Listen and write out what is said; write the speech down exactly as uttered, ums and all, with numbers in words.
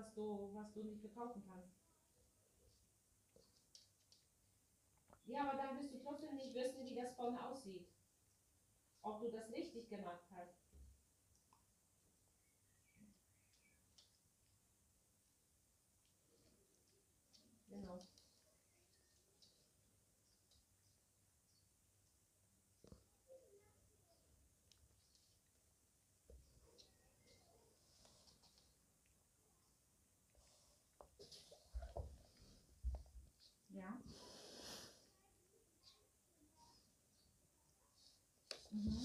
was du, was du nicht verkaufen kannst. Ja, aber dann wirst du trotzdem nicht wissen, wie das vorne aussieht. Ob du das richtig gemacht hast. Genau. Ja. Mhm.